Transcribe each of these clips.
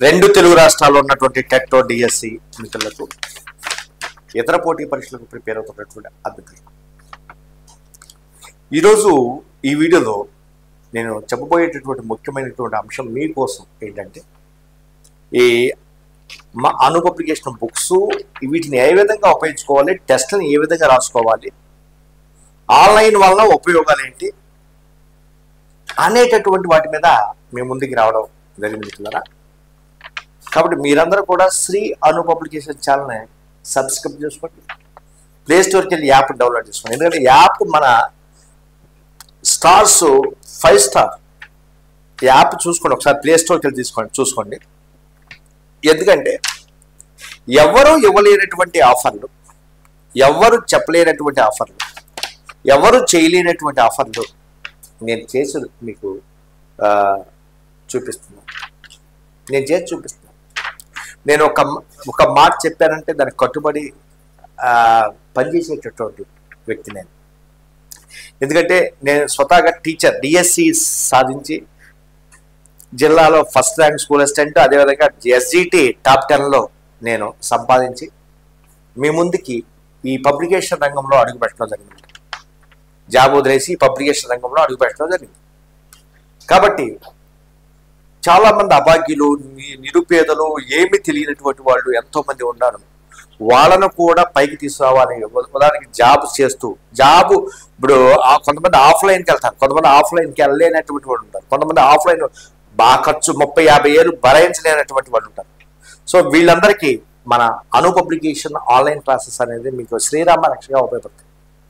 రెండు తెలుగు రాష్ట్రాల్లో ఉన్నటువంటి టెట్ డిఎస్సి మిత్రులకు, ఇతర పోటీ పరీక్షలకు ప్రిపేర్ అవుతున్నటువంటి అభ్యర్థులకు ఈరోజు ఈ వీడియోలో నేను చెప్పబోయేటటువంటి ముఖ్యమైనటువంటి అంశం మీకోసం ఏంటంటే, ఈ మా అను పబ్లికేషన్ బుక్స్ వీటిని ఏ విధంగా ఉపయోగించుకోవాలి, టెస్ట్లను ఏ విధంగా రాసుకోవాలి, ఆన్లైన్ వల్ల ఉపయోగాలు ఏంటి అనేటటువంటి వాటి మీద మేము ముందుకు రావడం జరిగింది మిత్రులారా. కాబట్టి మీరందరూ కూడా శ్రీ అను పబ్లికేషన్ ఛానల్ని సబ్స్క్రైబ్ చేసుకోండి, ప్లే స్టోర్కి వెళ్ళి యాప్ డౌన్లోడ్ చేసుకోండి. ఎందుకంటే యాప్ మన స్టార్స్ 5 స్టార్ యాప్ చూసుకోండి, ఒకసారి ప్లే స్టోర్కి వెళ్ళి చూసుకోండి. ఎందుకంటే ఎవరు ఇవ్వలేనటువంటి ఆఫర్లు, ఎవరు చెప్పలేనటువంటి ఆఫర్లు, ఎవరు చేయలేనటువంటి ఆఫర్లు నేను చేసి మీకు చూపిస్తున్నాను. నేను ఒక మాట చెప్పానంటే దానికి కట్టుబడి పనిచేసేటటువంటి వ్యక్తి నేను. ఎందుకంటే నేను స్వతహాగా టీచర్, డిఎస్సి సాధించి జిల్లాలో ఫస్ట్ ర్యాంక్ స్కూల్ అసిస్టెంట్, అదేవిధంగా ఎస్జిటి టాప్ 10లో నేను సంపాదించి మీ ముందుకి ఈ పబ్లికేషన్ రంగంలో అడుగుపెట్టడం జరిగింది. జాబ్ వదిలేసి ఈ పబ్లికేషన్ రంగంలో అడుగుపెట్టడం జరిగింది. కాబట్టి చాలామంది అభాగ్యులు, నిరుపేదలు, ఏమి తెలియనటువంటి వాళ్ళు ఎంతోమంది ఉన్నారు. వాళ్ళను కూడా పైకి తీసుకురావాలి. ఉదాహరణకి జాబ్ చేస్తూ ఇప్పుడు కొంతమంది ఆఫ్లైన్కి వెళ్తారు, కొంతమంది ఆఫ్లైన్కి వెళ్ళలేనటువంటి వాళ్ళు ఉంటారు, కొంతమంది ఆఫ్లైన్ బాగా ఖర్చు 30-50 ఏళ్ళు భరించలేనటువంటి వాళ్ళు ఉంటారు. సో వీళ్ళందరికీ మన అను పబ్లికేషన్ ఆన్లైన్ క్లాసెస్ అనేది మీకు శ్రీరామ రక్షగా ఉపయోగపడుతుంది.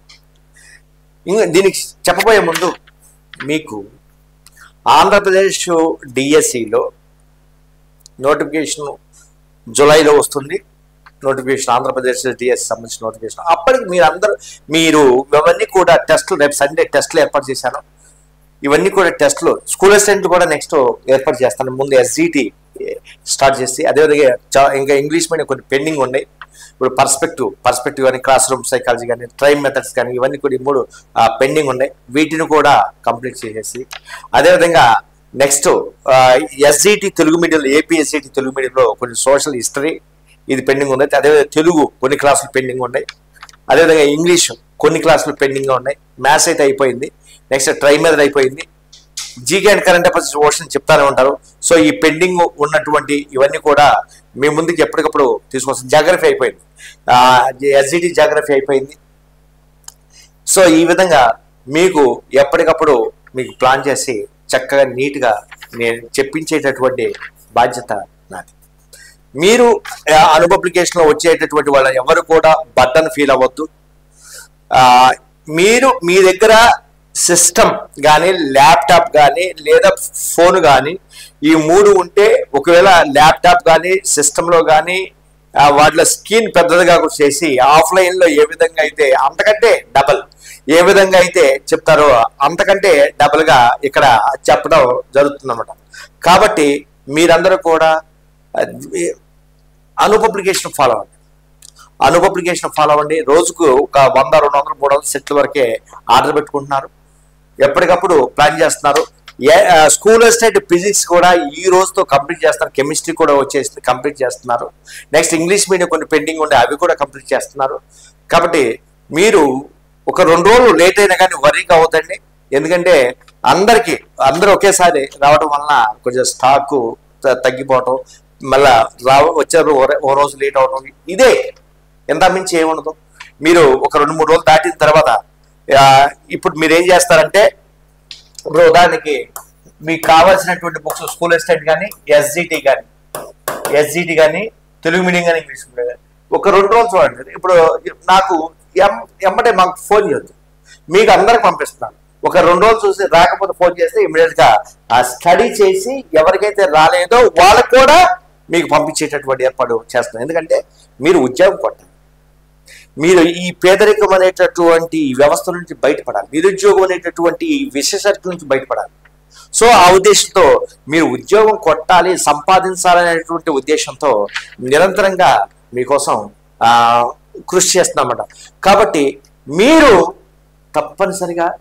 ఇంకా దీనికి చెప్పబోయే ముందు మీకు ఆంధ్రప్రదేశ్ డిఎస్సిలో నోటిఫికేషన్ జూలైలో వస్తుంది. నోటిఫికేషన్ ఆంధ్రప్రదేశ్ డిఎస్సి సంబంధించిన నోటిఫికేషన్. అప్పటికి మీరు ఇవన్నీ కూడా టెస్టులు, రేపు సండే టెస్టులు ఏర్పాటు చేశాను. ఇవన్నీ కూడా టెస్టులు, స్కూల్ అసిస్టెంట్ కూడా నెక్స్ట్ ఏర్పాటు చేస్తాను. ముందు ఎస్జిటి స్టార్ట్ చేసి, అదేవిధంగా ఇంకా ఇంగ్లీష్ మీడియం కొన్ని పెండింగ్ ఉన్నాయి. ఇప్పుడు పర్స్పెక్టివ్ కానీ, క్లాస్ రూమ్ సైకాలజీ కానీ, ట్రైమ్ మెథడ్స్ కానీ, ఇవన్నీ కూడా 3 పెండింగ్ ఉన్నాయి. వీటిని కూడా కంప్లీట్ చేసేసి, అదేవిధంగా నెక్స్ట్ ఎస్జిటి తెలుగు మీడియంలో, ఏపీ ఎస్జిటి తెలుగు మీడియంలో కొన్ని సోషల్ హిస్టరీ ఇది పెండింగ్ ఉంది. అదేవిధంగా తెలుగు కొన్ని క్లాసులు పెండింగ్ ఉన్నాయి. అదేవిధంగా ఇంగ్లీష్ కొన్ని క్లాసులు పెండింగ్గా ఉన్నాయి. మ్యాథ్స్ అయితే అయిపోయింది. నెక్స్ట్ ట్రైమ్ మెథడ్ అయిపోయింది. GK and current affairs ocean చెప్తానే ఉంటారు. సో ఈ పెండింగ్ ఉన్నటువంటి ఇవన్నీ కూడా మీ ముందుకి ఎప్పటికప్పుడు తీసుకొస్తాం. జాగ్రఫీ అయిపోయింది, ఎస్జిటి జాగ్రఫీ అయిపోయింది. సో ఈ విధంగా మీకు ఎప్పటికప్పుడు మీకు ప్లాన్ చేసి చక్కగా నీట్గా నేను చెప్పించేటటువంటి బాధ్యత నాది. మీరు అను పబ్లికేషన్లో వచ్చేటటువంటి వాళ్ళ ఎవరు కూడా బర్డన్ ఫీల్ అవ్వద్దు. మీరు మీ దగ్గర సిస్టమ్ కానీ, ల్యాప్టాప్ కానీ, లేదా ఫోన్ కానీ, ఈ 3 ఉంటే, ఒకవేళ ల్యాప్టాప్ కానీ, సిస్టంలో కానీ వాటిలో స్క్రీన్ పెద్దదిగా చేసి ఆఫ్లైన్లో ఏ విధంగా అయితే అంతకంటే డబల్, ఏ విధంగా అయితే చెప్తారో అంతకంటే డబల్గా ఇక్కడ చెప్పడం జరుగుతుందన్నమాట. కాబట్టి మీరందరూ కూడా అను పబ్లికేషన్ ఫాలో అవ్వండి. రోజుకు ఒక 100, 200, 300 సెట్ల వరకే ఆర్డర్ పెట్టుకుంటున్నారు. ఎప్పటికప్పుడు ప్లాన్ చేస్తున్నారు. స్కూల్ అసిస్టెంట్ ఫిజిక్స్ కూడా ఈ రోజుతో కంప్లీట్ చేస్తున్నారు. కెమిస్ట్రీ కూడా వచ్చేసి కంప్లీట్ చేస్తున్నారు. నెక్స్ట్ ఇంగ్లీష్ మీడియం కొన్ని పెండింగ్ ఉండే అవి కూడా కంప్లీట్ చేస్తున్నారు. కాబట్టి మీరు ఒక 2 రోజులు లేట్ అయినా కానీ వరీగా అవుతండి. ఎందుకంటే అందరూ ఒకేసారి రావడం వలన కొంచెం స్టాకు తగ్గిపోవటం, మళ్ళా వచ్చారు ఓ రోజు లేట్ అవడం, ఇదే ఎంత మించి ఏముండదు. మీరు ఒక 2-3 రోజులు దాటిన తర్వాత ఇప్పుడు మీరు ఏం చేస్తారంటే, ఇప్పుడు ఉదాహరణకి మీకు కావాల్సినటువంటి బుక్స్ స్కూల్ అసిస్టెంట్ కానీ, ఎస్జిటి కానీ, తెలుగు మీడియం కానీ, ఇంగ్లీష్ మీడియం కానీ ఒక 2 రోజులు చూడండి. ఇప్పుడు నాకు ఎమ్మటే మాకు ఫోన్ చేయొద్దు, మీకు అందరికి పంపిస్తున్నాను. ఒక 2 రోజులు చూసి రాకపోతే ఫోన్ చేస్తే ఇమీడియట్గా స్టడీ చేసి ఎవరికైతే రాలేదో వాళ్ళకు కూడా మీకు పంపించేటటువంటి ఏర్పాటు చేస్తున్నాను. ఎందుకంటే మీరు ఉద్యోగం కొట్టాలి, మీరు ఈ పేదరికం అనేటటువంటి వ్యవస్థ నుంచి బయటపడాలి, నిరుద్యోగం అనేటటువంటి విశేషత్వం నుంచి బయటపడాలి. సో ఆ ఉద్దేశంతో మీరు ఉద్యోగం కొట్టాలి, సంపాదించాలనేటువంటి ఉద్దేశంతో నిరంతరంగా మీకోసం కృషి చేస్తున్నామన్నమాట. కాబట్టి మీరు తప్పనిసరిగా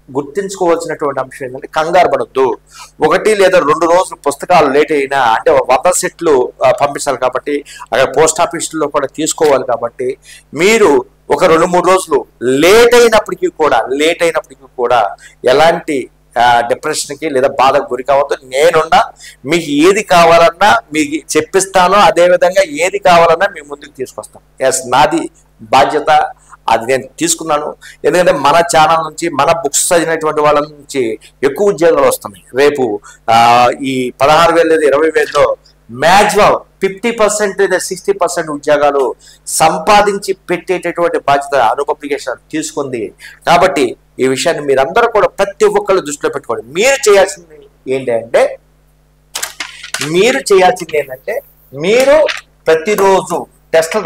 గుర్తించుకోవాల్సినటువంటి అంశం ఏంటంటే కంగారు పడొద్దు. 1 లేదా 2 రోజులు పుస్తకాలు లేట్ అయినా అంటే 100 సెట్లు పంపించాలి కాబట్టి అక్కడ పోస్ట్ ఆఫీసులో కూడా తీసుకోవాలి కాబట్టి మీరు ఒక 2-3 రోజులు లేట్ అయినప్పటికీ కూడా ఎలాంటి డిప్రెషన్కి లేదా బాధకు గురి కావద్దు. నేనున్నా మీకు ఏది కావాలన్నా మీకు చెప్పిస్తాను, అదేవిధంగా ఏది కావాలన్నా మీ ముందుకు తీసుకొస్తాను. ఎస్, నాది బాధ్యత, అది నేను తీసుకున్నాను. ఎందుకంటే మన ఛానల్ నుంచి మన బుక్స్ చదివినటువంటి వాళ్ళ నుంచి ఎక్కువ ఉద్యోగాలు వస్తున్నాయి. రేపు ఈ 16,000 లేదా 20,000లో మ్యాక్సిమం 50% లేదా 60% ఉద్యోగాలు సంపాదించి పెట్టేటటువంటి బాధ్యత అను పబ్లికేషన్ తీసుకుంది. కాబట్టి ఈ విషయాన్ని మీరందరూ కూడా ప్రతి ఒక్కళ్ళు దృష్టిలో పెట్టుకోండి. మీరు చేయాల్సింది ఏంటంటే మీరు ప్రతిరోజు టెస్టులు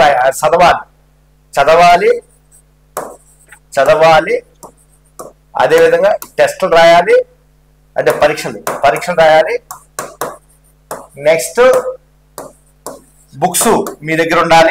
చదవాలి, అదేవిధంగా టెస్టులు రాయాలి, అంటే పరీక్షలు రాయాలి. నెక్స్ట్ బుక్స్ మీ దగ్గర ఉండాలి,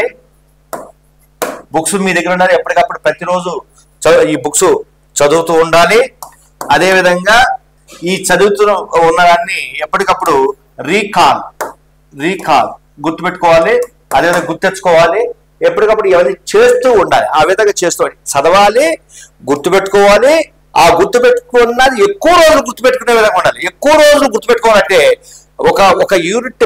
ఎప్పటికప్పుడు ప్రతిరోజు ఈ బుక్స్ చదువుతూ ఉండాలి. అదేవిధంగా ఈ చదువుతూ ఉన్నదాన్ని ఎప్పటికప్పుడు రీకాల్ గుర్తుపెట్టుకోవాలి, అదేవిధంగా గుర్తెచ్చుకోవాలి. ఎప్పటికప్పుడు ఇవన్నీ చేస్తూ ఉండాలి. ఆ విధంగా చదవాలి, గుర్తుపెట్టుకోవాలి. ఆ గుర్తుపెట్టుకున్నది ఎక్కువ రోజులు గుర్తుపెట్టుకునే విధంగా ఉండాలి. ఎక్కువ రోజులు గుర్తుపెట్టుకోవాలంటే ఒక యూనిట్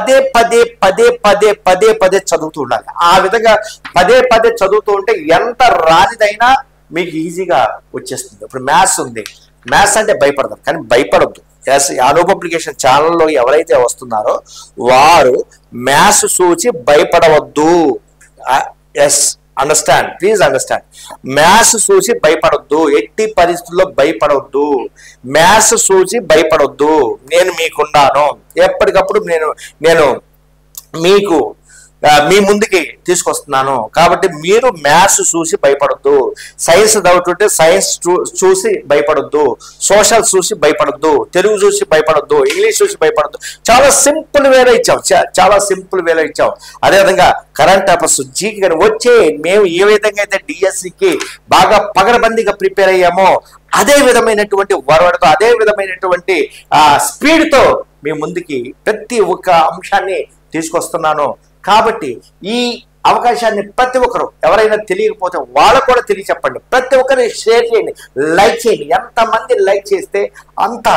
పదే చదువుతూ ఉండాలి. ఆ విధంగా పదే చదువుతూ ఉంటే ఎంత రానిదైనా మీకు ఈజీగా వచ్చేస్తుంది. ఇప్పుడు మ్యాథ్స్ ఉంది, మ్యాథ్స్ అంటే భయపడతారు, కానీ భయపడద్దు. అను పబ్లికేషన్ ఛానల్లో ఎవరైతే వస్తున్నారో వారు మ్యాథ్స్ చూసి భయపడవద్దు. Yes, please understand. మ్యాథ్స్ చూసి భయపడొద్దు, ఎట్టి పరిస్థితుల్లో భయపడవద్దు. మ్యాథ్స్ చూసి భయపడొద్దు. నేను మీకున్నాను, ఎప్పటికప్పుడు నేను మీకు మీ ముందుకి తీసుకొస్తున్నాను. కాబట్టి మీరు మ్యాథ్స్ చూసి భయపడొద్దు. సైన్స్ డౌట్ ఉంటే సైన్స్ చూసి భయపడొద్దు, సోషల్ చూసి భయపడొద్దు, తెలుగు చూసి భయపడొద్దు, ఇంగ్లీష్ చూసి భయపడొద్దు. చాలా సింపుల్ వేలో ఇచ్చాం. అదేవిధంగా కరెంట్ అఫైర్స్ జీకి కానీ వచ్చే మేము ఏ విధంగా అయితే డిఎస్సికి బాగా పగడబందీగా ప్రిపేర్ అయ్యామో అదే విధమైనటువంటి వరవడితో, అదే విధమైనటువంటి స్పీడ్తో మీ ముందుకి ప్రతి ఒక్క అంశాన్ని తీసుకొస్తున్నాను. కాబట్టి ఈ అవకాశాన్ని ప్రతి ఒక్కరు ఎవరైనా తెలియకపోతే వాళ్ళకు కూడా తెలియచెప్పండి. ప్రతి ఒక్కరు షేర్ చేయండి, లైక్ చేయండి. ఎంతమంది లైక్ చేస్తే అంత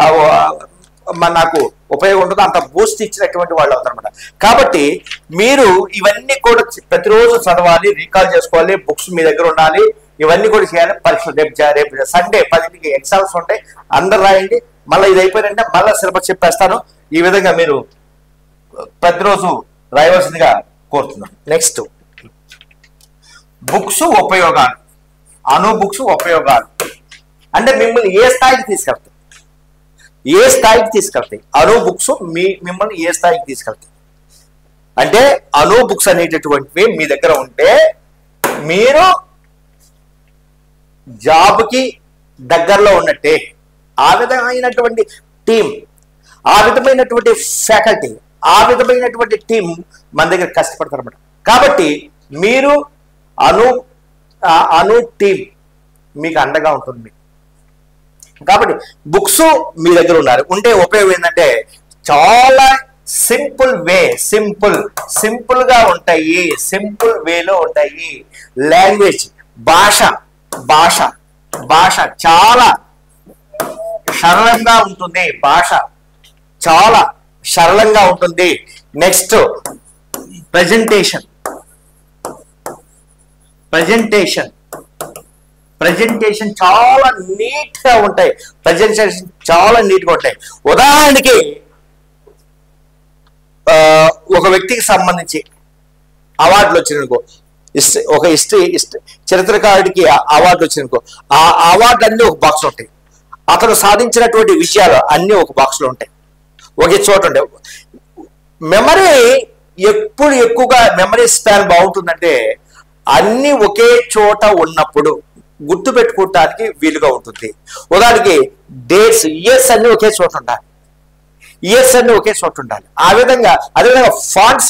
నాకు ఉపయోగం ఉంటుందో అంత బూస్ట్ ఇచ్చినటువంటి వాళ్ళు అవుతారన్నమాట. కాబట్టి మీరు ఇవన్నీ కూడా ప్రతిరోజు చదవాలి, రీకాల్ చేసుకోవాలి, బుక్స్ మీ దగ్గర ఉండాలి, ఇవన్నీ కూడా చేయాలి. పరీక్షలు రేపు సండే 10కి ఎగ్జామ్స్ ఉంటాయి, అందరు రాయండి. మళ్ళీ ఇది అయిపోయిందంటే మళ్ళీ సిలబస్ చెప్పేస్తాను. ఈ విధంగా మీరు ప్రతిరోజు రాయవలసిందిగా కోరుతున్నాను. నెక్స్ట్ బుక్స్ ఉపయోగాలు, అను బుక్స్ ఉపయోగాలు అంటే మిమ్మల్ని ఏ స్థాయికి తీసుకెళ్తాయి, అను బుక్స్ మిమ్మల్ని ఏ స్థాయికి తీసుకెళ్తాయి అంటే అను బుక్స్ అనేటటువంటివి మీ దగ్గర ఉంటే మీరు జాబ్కి దగ్గరలో ఉన్నట్టే. ఆ విధమైనటువంటి టీం, ఆ విధమైనటువంటి ఫ్యాకల్టీ, ఆ విధమైనటువంటి టీం మన దగ్గర కష్టపడతారన్నమాట. కాబట్టి మీరు అను టీం మీకు అండగా ఉంటుంది. కాబట్టి బుక్స్ మీ దగ్గర ఉంటే ఉపయోగం ఏంటంటే చాలా సింపుల్ గా ఉంటాయి, సింపుల్ వేలో ఉంటాయి. లాంగ్వేజ్ భాష చాలా సరళంగా ఉంటుంది. నెక్స్ట్ ప్రెజెంటేషన్ చాలా నీట్ గా ఉంటాయి. ఉదాహరణకి ఒక వ్యక్తికి సంబంధించి అవార్డులు వచ్చిననుకో, ఒక చరిత్రకారుడికి అవార్డు వచ్చిననుకో, ఆ అవార్డు అన్ని ఒక బాక్స్ ఉంటాయి. అతను సాధించినటువంటి విషయాలు అన్ని ఒక బాక్స్ లో ఉంటాయి, ఒకే చోట ఉంటాయి. మెమరీ ఎప్పుడు ఎక్కువగా మెమరీ స్పాన్ బాగుంటుందంటే అన్ని ఒకే చోట ఉన్నప్పుడు గుర్తు పెట్టుకోవటానికి వీలుగా ఉంటుంది. ఉదాహరణకి డేట్స్, ఇయర్స్ అన్ని ఒకే చోట ఉండాలి, అదేవిధంగా ఫాంట్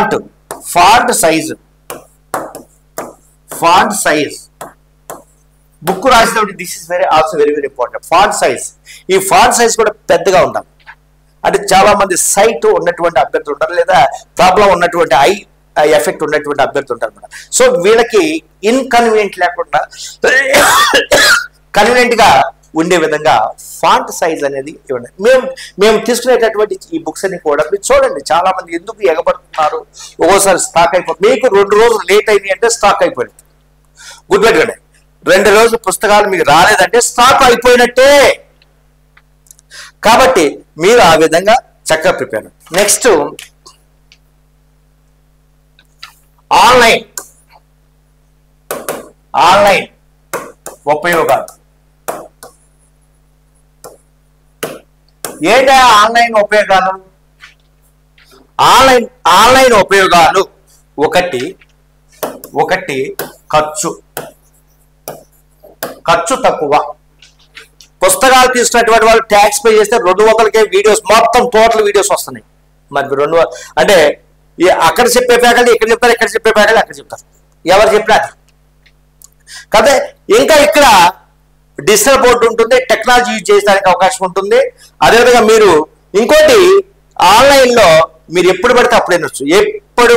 సైజ్ బుక్ రాసినప్పుడు this is also very very important. Font size, ఈ ఫాంట్ సైజ్ కూడా పెద్దగా ఉండాలి. అంటే చాలా మంది సైట్ ఉన్నటువంటి అభ్యర్థులు ఉంటారు, లేదా ప్రాబ్లం ఉన్నటువంటి ఐ ఎఫెక్ట్ ఉన్నటువంటి అభ్యర్థులు ఉంటారు అన్నమాట. సో వీళ్ళకి ఇన్కన్వీనియంట్ లేకుండా కన్వీనియంట్ గా ఉండే విధంగా ఫాంట్ సైజ్ అనేది ఇవ్వండి. మేము తీసుకునేటటువంటి ఈ బుక్స్ అన్ని కూడా మీరు చూడండి, చాలా మంది ఎందుకు ఎగబడుతున్నారు, ఒక్కోసారి స్టాక్ అయిపోతుంది. మీకు 2 రోజులు లేట్ అయింది అంటే స్టాక్ అయిపోయింది, గుర్తుపెట్టుకోండి. 2 రోజులు పుస్తకాలు మీకు రాలేదంటే స్టాక్ అయిపోయినట్టే. కాబట్టి మీరు ఆ విధంగా చక్కగా ప్రిపేర్. నెక్స్ట్ ఆన్లైన్ ఉపయోగాలు. ఏంటా ఆన్లైన్ ఉపయోగాలు? ఆన్లైన్ ఉపయోగాలు ఒకటి ఖర్చు తక్కువ. పుస్తకాలు తీసుకున్నటువంటి వాళ్ళు ట్యాక్స్ పే చేస్తే 200కే వీడియోస్, మొత్తం టోటల్ వీడియోస్ వస్తున్నాయి. మరి 2 అంటే అక్కడ చెప్పే ఫ్యాకల్టీ ఇక్కడ చెప్తారు, ఇక్కడ చెప్పే ఫ్యాకల్టీ అక్కడ చెప్తారు, ఎవరు చెప్పినా. కదా ఇంకా ఇక్కడ డిజిటల్ బోర్డు ఉంటుంది, టెక్నాలజీ యూజ్ చేయడానికి అవకాశం ఉంటుంది. అదేవిధంగా మీరు ఇంకోటి ఆన్లైన్లో మీరు ఎప్పుడు పడితే అప్పుడు వినొచ్చు, ఎప్పుడు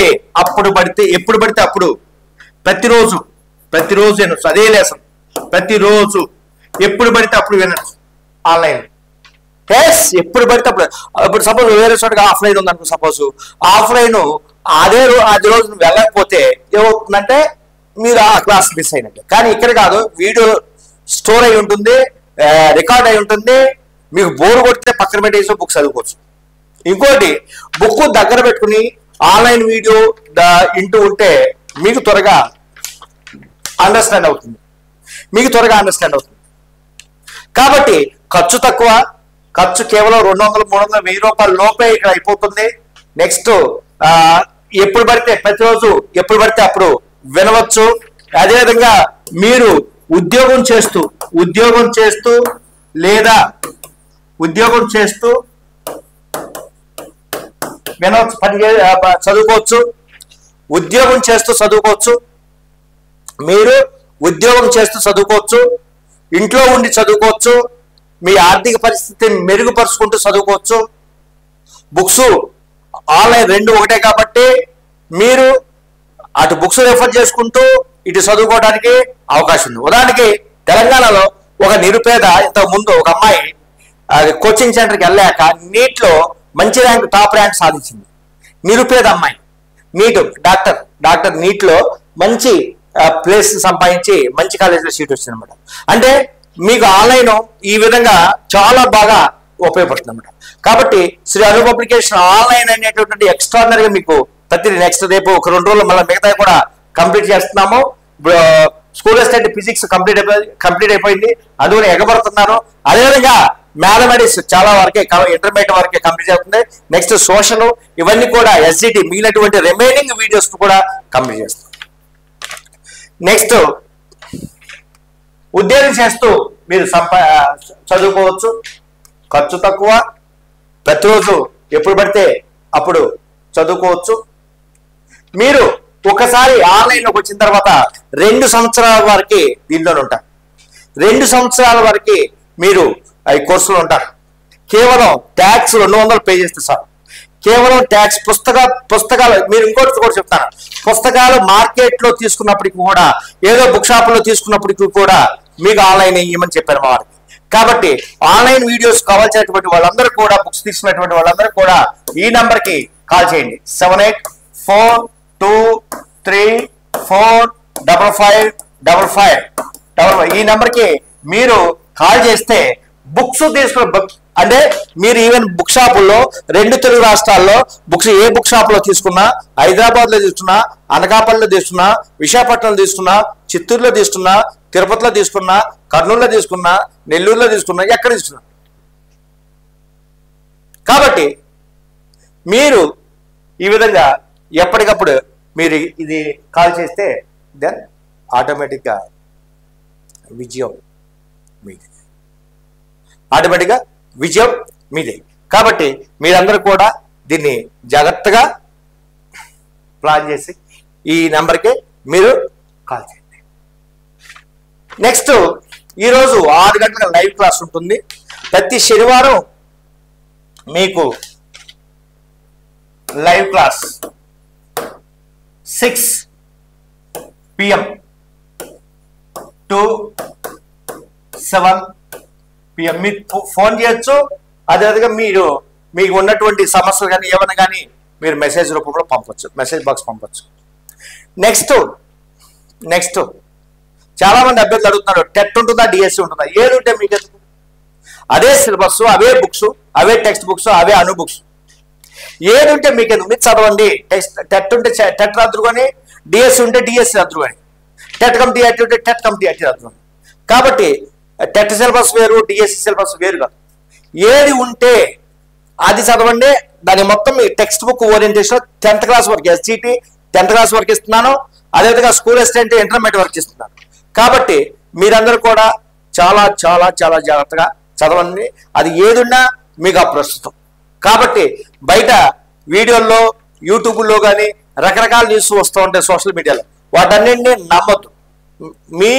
పడితే అప్పుడు ప్రతిరోజు వినొచ్చు. అదే లెసన్ ప్రతిరోజు ఎప్పుడు పడితే అప్పుడు వినొచ్చు ఆన్లైన్. ఎప్పుడు పడితే అప్పుడు. ఇప్పుడు సపోజ్ వేరే చోటగా ఆఫ్లైన్ ఉందనుకో, సపోజ్ ఆఫ్లైన్ అదే రోజు వెళ్ళకపోతే ఏమవుతుందంటే మీరు ఆ క్లాస్ మిస్ అయినట్టు. కానీ ఇక్కడ కాదు, వీడియో స్టోర్ అయి ఉంటుంది, రికార్డ్ అయి ఉంటుంది. మీకు బోర్ కొడితే పక్కన పెట్టేసి బుక్ చదువుకోవచ్చు. ఇంకోటి బుక్ దగ్గర పెట్టుకుని ఆన్లైన్ వీడియో ఇంటూ ఉంటే మీకు త్వరగా అండర్స్టాండ్ అవుతుంది. కాబట్టి ఖర్చు తక్కువ, ఖర్చు కేవలం 200, 300, 1000 రూపాయల లోపే ఇక్కడ అయిపోతుంది. నెక్స్ట్ ఎప్పుడు పడితే ప్రతిరోజు ఎప్పుడు పడితే అప్పుడు వినవచ్చు. అదేవిధంగా మీరు ఉద్యోగం చేస్తూ లేదా ఉద్యోగం చేస్తూ వినవచ్చు, చదువుకోవచ్చు. ఉద్యోగం చేస్తూ చదువుకోవచ్చు, మీరు ఉద్యోగం చేస్తూ చదువుకోవచ్చు, ఇంట్లో ఉండి చదువుకోవచ్చు, మీ ఆర్థిక పరిస్థితిని మెరుగుపరుచుకుంటూ చదువుకోవచ్చు. బుక్స్ ఆన్లైన్ 2 ఒకటే కాబట్టి మీరు అటు బుక్స్ రెఫర్ చేసుకుంటూ ఇటు చదువుకోవడానికి అవకాశం ఉంది. ఉదాహరణకి తెలంగాణలో ఒక నిరుపేద, ఇంతకు ముందు ఒక అమ్మాయి కోచింగ్ సెంటర్కి వెళ్ళాక నీట్లో మంచి ర్యాంక్, టాప్ ర్యాంక్ సాధించింది. నిరుపేద అమ్మాయి, నీట్ డాక్టర్ నీట్లో మంచి ప్లేస్ సంపాదించి మంచి కాలేజీలో సీట్ వచ్చింది అనమాట. అంటే మీకు ఆన్లైన్ ఈ విధంగా చాలా బాగా ఉపయోగపడుతుంది అనమాట. కాబట్టి శ్రీ అను పబ్లికేషన్ ఆన్లైన్ అనేటటువంటి ఎక్స్ట్రాడినరీగా మీకు ప్రతి నెక్స్ట్ రేపు ఒక 2 రోజులు మళ్ళీ మిగతా కూడా కంప్లీట్ చేస్తున్నాము. స్కూల్ అసిస్టెంట్ ఫిజిక్స్ కంప్లీట్ అయిపోయింది, అందుకని ఎగబడుతున్నాను. అదేవిధంగా మ్యాథమెటిక్స్ చాలా వరకే, ఇంటర్మీడియట్ వరకే కంప్లీట్ అవుతుంది. నెక్స్ట్ సోషల్, ఇవన్నీ కూడా ఎస్జిటి మిగిలినటువంటి రిమైనింగ్ వీడియోస్ కూడా కంప్లీట్ చేస్తాం. నెక్స్ట్ ఉద్యోగం చేస్తూ మీరు చదువుకోవచ్చు, ఖర్చు తక్కువ, ప్రతిరోజు ఎప్పుడు పడితే అప్పుడు చదువుకోవచ్చు. మీరు ఒకసారి ఆన్లైన్లోకి వచ్చిన తర్వాత 2 సంవత్సరాల వరకు దీంట్లోనే ఉంటారు. 2 సంవత్సరాల వరకు మీరు ఈ కోర్సులో ఉంటారు. కేవలం ట్యాక్స్ 200 పే చేస్తే సార్. కేవలం ట్యాక్స్ పుస్తకాలు మీరు ఇంకోటి కూడా చెప్తాను, పుస్తకాలు మార్కెట్లో తీసుకున్నప్పటికీ కూడా, ఏదో బుక్ షాపులో తీసుకున్నప్పటికీ కూడా మీకు ఆన్లైన్ ఇవ్వమని చెప్పారు మా వారికి. కాబట్టి ఆన్లైన్ వీడియోస్ కావాల్సినటువంటి వాళ్ళందరూ కూడా, బుక్స్ తీసుకున్నటువంటి వాళ్ళందరూ కూడా ఈ నంబర్కి కాల్ చేయండి. 7842345555. ఈ నెంబర్కి మీరు కాల్ చేస్తే బుక్స్ తీసుకున్న అంటే మీరు ఈవెన్ బుక్ షాపుల్లో 2 తెలుగు రాష్ట్రాల్లో బుక్స్ ఏ బుక్ షాప్లో తీసుకున్నా, హైదరాబాద్లో తీసుకున్నా, అనకాపల్లిలో తీసుకున్నా, విశాఖపట్నంలో తీసుకున్నా, చిత్తూరులో తీసుకున్నా, తిరుపతిలో తీసుకున్నా, కర్నూలులో తీసుకున్నా, నెల్లూరులో తీసుకున్నా, ఎక్కడ తీసుకున్నా. కాబట్టి మీరు ఈ విధంగా ఎప్పటికప్పుడు మీరు ఇది కాల్ చేస్తే దెన్ ఆటోమేటిక్గా విజయం మీదే. కాబట్టి మీరందరూ కూడా దీన్ని జాగ్రత్తగా ప్లాన్ చేసి ఈ నెంబర్కి మీరు కాల్ చేయండి. నెక్స్ట్ ఈరోజు 6 గంటల లైవ్ క్లాస్ ఉంటుంది. ప్రతి శనివారం మీకు live class 6 PM to 7 PM మీకు ఫోన్ చేయొచ్చు. అదేవిధంగా మీకు ఉన్నటువంటి సమస్యలు కానీ ఏమైనా కానీ మీరు మెసేజ్ రూపంలో పంపొచ్చు, మెసేజ్ బాక్స్ పంపొచ్చు. నెక్స్ట్ చాలా మంది అభ్యర్థులు అడుగుతున్నారు, టెట్ ఉంటుందా డిఎస్సి ఉంటుందా? ఏది ఉంటే మీకు ఎందుకు? అదే సిలబస్, అవే బుక్స్, అవే టెక్స్ట్ బుక్స్, అవే అను బుక్స్. ఏది ఉంటే మీకు ఎందుకు? మీరు చదవండి. టెట్ ఉంటే టెట్ రద్దుకొని, డిఎస్సి ఉంటే డిఎస్సి రద్దుకొని, టెట్ కమ్ డిఐటి ఉంటే టెట్ కమ్ డిఐటి రద్దుకొని. కాబట్టి టెట్ సిలబస్ వేరు, డిఎస్సి సిలబస్ వేరు కాదు. ఏది ఉంటే అది చదవండి. దాని మొత్తం మీ text book orientation 10th class వరకు, ఎస్జిటి 10th క్లాస్ వరకు ఇస్తున్నాను. అదేవిధంగా స్కూల్ అసిస్టెంట్ ఇంటర్మీడియట్ వరకు ఇస్తున్నాను. కాబట్టి మీరందరూ కూడా చాలా చాలా చాలా జాగ్రత్తగా చదవండి. అది ఏదున్నా మీకు ప్రస్తుతం. కాబట్టి బయట వీడియోల్లో, యూట్యూబ్లో కానీ రకరకాల న్యూస్ వస్తూ ఉంటాయి సోషల్ మీడియాలో, వాటన్నింటినీ నమ్మొద్దు. మీ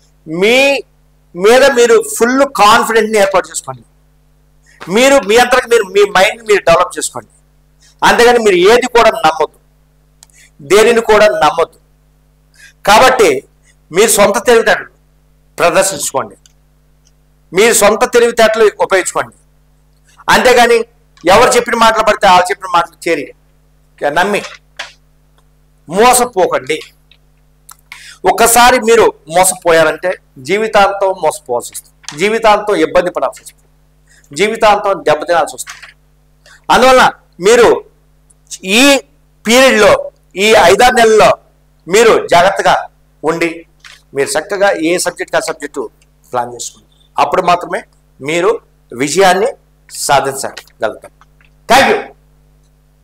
మీద మీరు ఫుల్ కాన్ఫిడెంట్ని ఏర్పాటు చేసుకోండి. మీరు మీ అంతకు మీ మైండ్ మీరు డెవలప్ చేసుకోండి. అంతేగాని మీరు ఏది కూడా నమ్మొద్దు, దేనిని కూడా నమ్మొద్దు. కాబట్టి మీరు సొంత తెలివితేటలు ప్రదర్శించుకోండి, మీరు సొంత తెలివితేటలు ఉపయోగించుకోండి. అంతేగాని ఎవరు చెప్పిన మాటలు పడితే వాళ్ళు చెప్పిన మాటలు చేరి నమ్మి మోసపోకండి. ఒక్కసారి మీరు మోసపోయారంటే జీవితాంతం మోసపోవాల్సి వస్తుంది, జీవితాంతం ఇబ్బంది పడాల్సి వస్తుంది, జీవితాంతం దెబ్బతినాల్సి వస్తుంది. అందువల్ల మీరు ఈ పీరియడ్లో, ఈ 5-6 నెలల్లో మీరు జాగ్రత్తగా ఉండి మీరు చక్కగా ఏ సబ్జెక్ట్ ఆ సబ్జెక్టు ప్లాన్ చేసుకోండి. అప్పుడు మాత్రమే మీరు విజయాన్ని సాధించగలుగుతారు. Thank you.